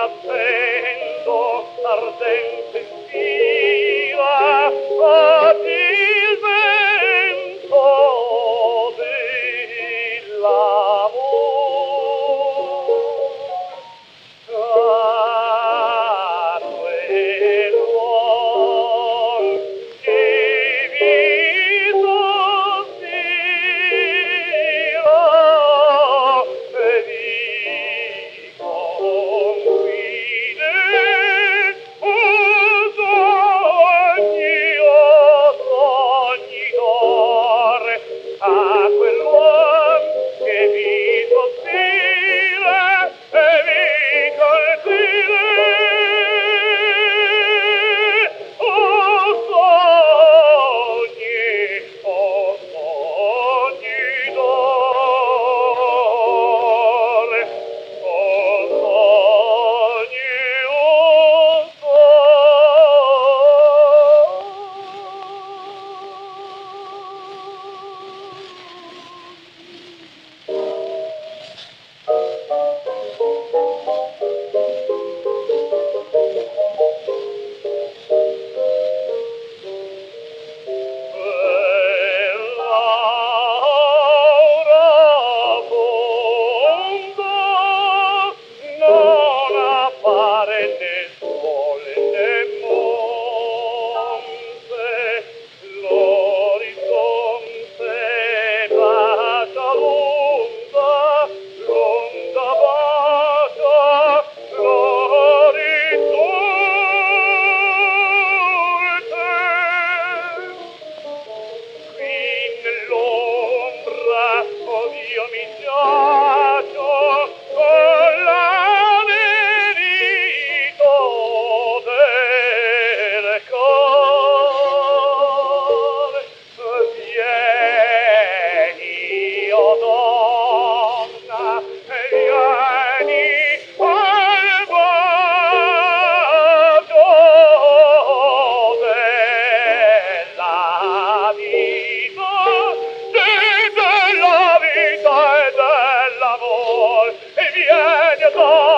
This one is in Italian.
accendo ardente spira ad il vento dell'amor. Caro e l'uom che vi sospira e vi conquide sogni d'ore a quell'uom che vi sospira e vi conquide sogni d'ore, non appare né sole né monte, l'orizzonte bacia l'onda, l'onda bacia l'orizzonte. Qui nell'ombra, io mi giaccio con l'anelito del cuore. Vieni, oh donna, vieni al bacio della vita, della vita e dell'amor, e vieni a